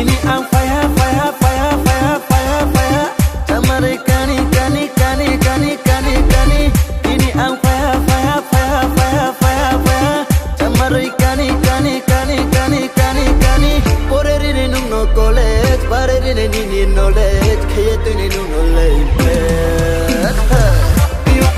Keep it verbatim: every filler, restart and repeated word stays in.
ini ang fire fire fire fire fire fire Tamari kani kani kani kani kani kani ini ang fire fire fire fire fire fire Tamari kani kani kani kani kani kani Poreri nung no college pareri ni ni knowledge khayet ni nung knowledge